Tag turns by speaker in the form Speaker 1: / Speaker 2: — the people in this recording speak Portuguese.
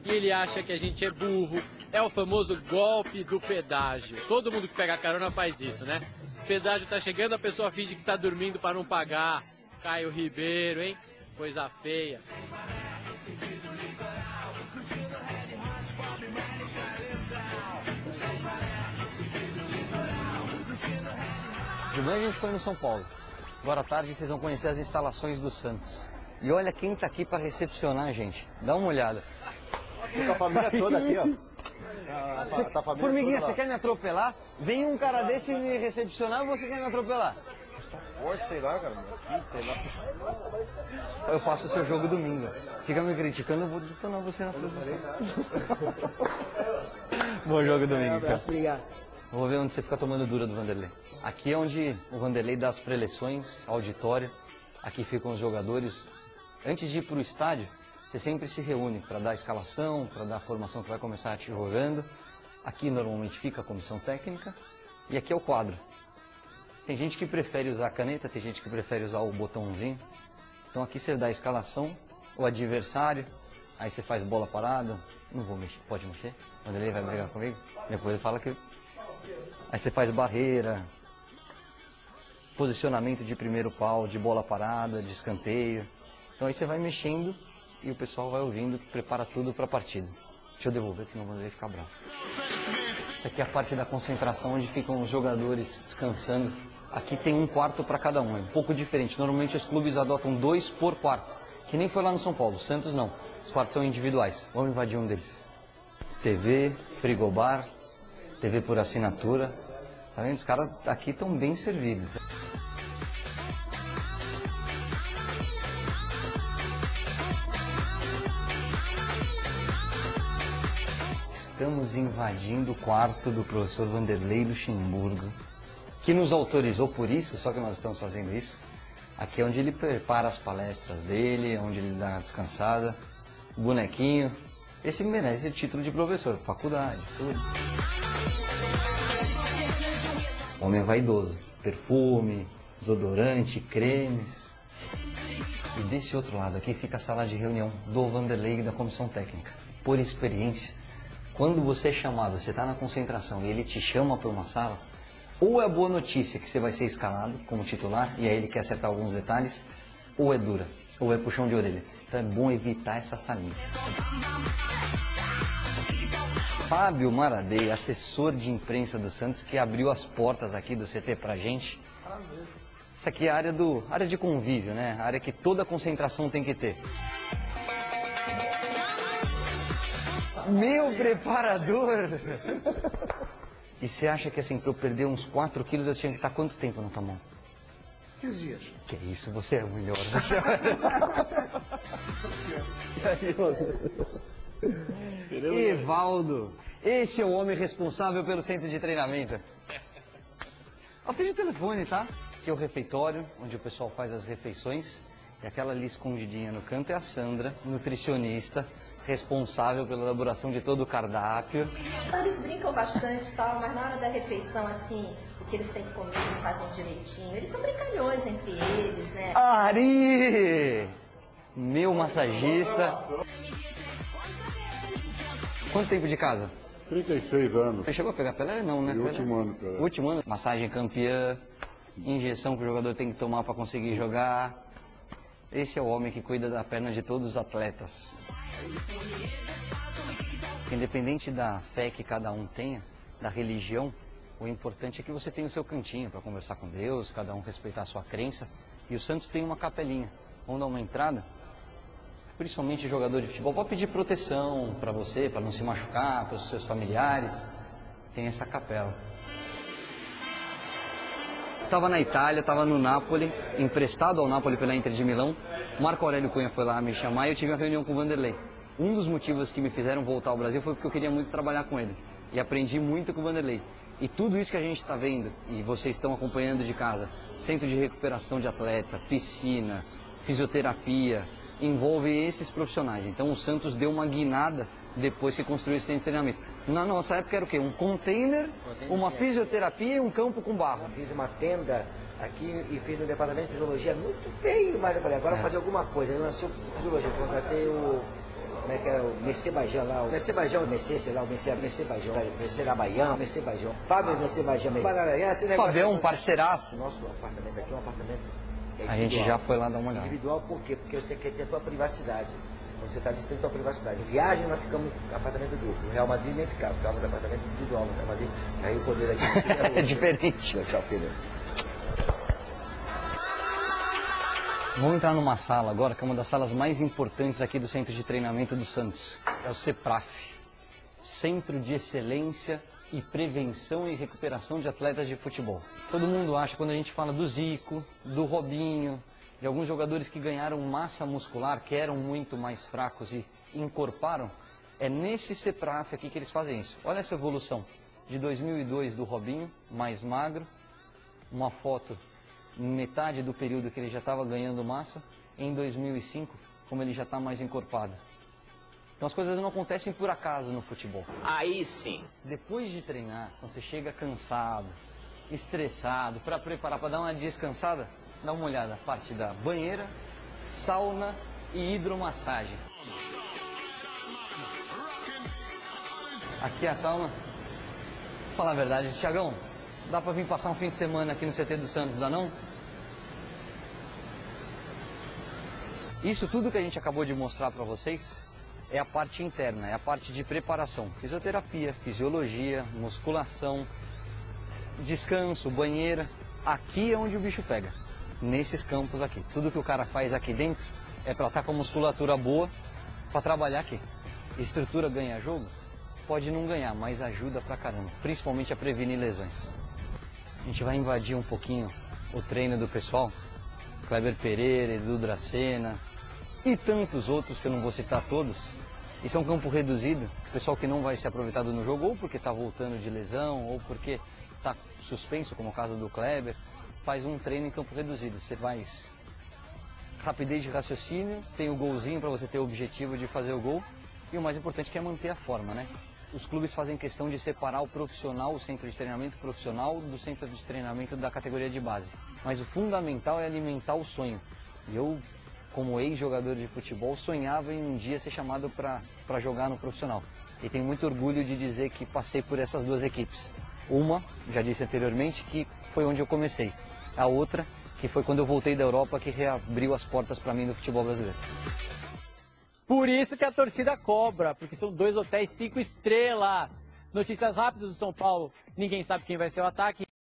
Speaker 1: e ele acha que a gente é burro. É o famoso golpe do pedágio. Todo mundo que pega carona faz isso, né? O pedágio tá chegando, a pessoa finge que tá dormindo para não pagar. Caio Ribeiro, hein? Coisa feia.
Speaker 2: De manhã a gente foi no São Paulo. Agora à tarde vocês vão conhecer as instalações do Santos. E olha quem tá aqui para recepcionar a gente. Dá uma olhada.
Speaker 3: Tá a família toda aqui, ó.
Speaker 2: Formiguinha, você quer me atropelar? Vem um cara desse me recepcionar ou você quer me atropelar?
Speaker 3: Forte, sei lá, cara. Aqui, sei lá.
Speaker 2: Eu faço o seu jogo domingo. Fica me criticando, eu vou detonar você na produção. Bom jogo domingo, cara.
Speaker 4: Obrigado.
Speaker 2: Vou ver onde você fica tomando dura do Vanderlei. Aqui é onde o Vanderlei dá as preleções, auditório. Aqui ficam os jogadores. Antes de ir para o estádio, você sempre se reúne para dar a escalação, para dar a formação que vai começar te jogando. Aqui normalmente fica a comissão técnica e aqui é o quadro. Tem gente que prefere usar a caneta, tem gente que prefere usar o botãozinho. Então aqui você dá a escalação, o adversário, aí você faz bola parada. Não vou mexer, pode mexer? O Vanderlei vai brigar comigo? Depois ele fala que... Aí você faz barreira, posicionamento de primeiro pau, de bola parada, de escanteio. Então aí você vai mexendo e o pessoal vai ouvindo, prepara tudo para a partida. Deixa eu devolver, senão o Vanderlei fica bravo. Essa aqui é a parte da concentração onde ficam os jogadores descansando. Aqui tem um quarto para cada um, é um pouco diferente. Normalmente os clubes adotam 2 por quarto, que nem foi lá no São Paulo. O Santos não, os quartos são individuais. Vamos invadir um deles. TV, frigobar, TV por assinatura. Tá vendo? Os caras aqui estão bem servidos. Estamos invadindo o quarto do professor Vanderlei Luxemburgo, que nos autorizou por isso, só que nós estamos fazendo isso. Aqui é onde ele prepara as palestras dele, onde ele dá uma descansada, o bonequinho. Esse merece o título de professor, faculdade, tudo. Homem vaidoso, perfume, desodorante, cremes. E desse outro lado aqui fica a sala de reunião do Vanderlei e da comissão técnica. Por experiência, quando você é chamado, você está na concentração e ele te chama para uma sala, ou é boa notícia que você vai ser escalado como titular e aí ele quer acertar alguns detalhes, ou é dura, ou é puxão de orelha. Então é bom evitar essa salinha. Fábio Maradei, assessor de imprensa do Santos, que abriu as portas aqui do CT pra gente. Isso aqui é a área de convívio, né? A área que toda concentração tem que ter. Meu preparador! E você acha que assim, para eu perder uns 4 quilos, eu tinha que estar quanto tempo na tua mão?
Speaker 4: 15 dias.
Speaker 2: Que isso, você é o melhor. Você é... Evaldo, esse é o homem responsável pelo centro de treinamento. Atende o telefone, tá? Aqui é o refeitório, onde o pessoal faz as refeições. E aquela ali escondidinha no canto é a Sandra, nutricionista, responsável pela elaboração de todo o cardápio.
Speaker 5: Eles brincam bastante e tal, mas na hora da refeição, assim, o que eles têm que comer, eles fazem direitinho. Eles são brincalhões entre eles, né?
Speaker 2: Ari! Meu massagista. Quanto tempo de casa?
Speaker 6: 36 anos.
Speaker 2: Você chegou a pegar Pelé? Não, né?
Speaker 6: E último ano, Pelé.
Speaker 2: Último ano. Massagem campeã, injeção que o jogador tem que tomar para conseguir jogar. Esse é o homem que cuida da perna de todos os atletas. Independente da fé que cada um tenha, da religião, o importante é que você tenha o seu cantinho para conversar com Deus, cada um respeitar a sua crença. E o Santos tem uma capelinha. Vamos dar uma entrada? Principalmente jogador de futebol, pode pedir proteção para você, para não se machucar, para os seus familiares. Tem essa capela. Estava na Itália, estava no Napoli, emprestado ao Napoli pela Inter de Milão. Marco Aurélio Cunha foi lá me chamar e eu tive uma reunião com o Vanderlei. Um dos motivos que me fizeram voltar ao Brasil foi porque eu queria muito trabalhar com ele. E aprendi muito com o Vanderlei. E tudo isso que a gente está vendo, e vocês estão acompanhando de casa, centro de recuperação de atleta, piscina, fisioterapia, envolve esses profissionais. Então o Santos deu uma guinada depois que construiu esse centro de treinamento. Na nossa época era o quê? Um container, uma fisioterapia e um campo com barro.
Speaker 4: Eu fiz uma tenda aqui e fiz no departamento de fisiologia muito feio, mas eu falei, agora eu vou fazer alguma coisa. Eu nasci fisiologia, contratei o como é que é o Mercê Bajão lá, o Mercê Bajão, o Mercê, sei lá, o Mercê Bajão, Mercê da Baião, Mercê Bajão, Fábio Mercê Bajão,
Speaker 2: Fabião, parceiraço.
Speaker 4: Nosso apartamento aqui é um apartamento
Speaker 2: A gente já foi lá dar uma olhada.
Speaker 4: Individual por quê? Porque você quer ter a tua privacidade. Você está distante da tua privacidade. Em viagem nós ficamos no apartamento duplo. O Real Madrid nem ficava no apartamento individual. No Real Madrid, aí o poder aqui
Speaker 2: é diferente.
Speaker 4: Tchau, filho.
Speaker 2: Vamos entrar numa sala agora, que é uma das salas mais importantes aqui do Centro de Treinamento do Santos. É o CEPRAF, Centro de Excelência e Prevenção e Recuperação de Atletas de Futebol. Todo mundo acha, quando a gente fala do Zico, do Robinho, de alguns jogadores que ganharam massa muscular, que eram muito mais fracos e encorparam, é nesse CEPRAF aqui que eles fazem isso. Olha essa evolução de 2002 do Robinho, mais magro, uma foto metade do período que ele já estava ganhando massa, em 2005, como ele já está mais encorpado. Então as coisas não acontecem por acaso no futebol.
Speaker 7: Aí sim.
Speaker 2: Depois de treinar, quando você chega cansado, estressado, para preparar, para dar uma descansada, dá uma olhada, a parte da banheira, sauna e hidromassagem. Aqui a sauna, vou falar a verdade, Thiagão, dá para vir passar um fim de semana aqui no CT do Santos, dá não? Isso tudo que a gente acabou de mostrar para vocês é a parte interna, é a parte de preparação. Fisioterapia, fisiologia, musculação, descanso, banheira. Aqui é onde o bicho pega, nesses campos aqui. Tudo que o cara faz aqui dentro é para estar com a musculatura boa para trabalhar aqui. Estrutura ganha jogo? Pode não ganhar, mas ajuda pra caramba, principalmente a prevenir lesões. A gente vai invadir um pouquinho o treino do pessoal. Kleber Pereira, Edu Dracena e tantos outros que eu não vou citar todos. Isso é um campo reduzido, pessoal que não vai ser aproveitado no jogo ou porque está voltando de lesão ou porque está suspenso, como o caso do Kleber, faz um treino em campo reduzido. Você faz rapidez de raciocínio, tem o golzinho para você ter o objetivo de fazer o gol e o mais importante que é manter a forma, né? Os clubes fazem questão de separar o profissional, o centro de treinamento profissional, do centro de treinamento da categoria de base. Mas o fundamental é alimentar o sonho. E eu, como ex-jogador de futebol, sonhava em um dia ser chamado para jogar no profissional. E tenho muito orgulho de dizer que passei por essas duas equipes. Uma, já disse anteriormente, que foi onde eu comecei. A outra, que foi quando eu voltei da Europa, que reabriu as portas para mim no futebol brasileiro.
Speaker 1: Por isso que a torcida cobra, porque são 2 hotéis 5 estrelas. Notícias rápidas do São Paulo, ninguém sabe quem vai ser o ataque.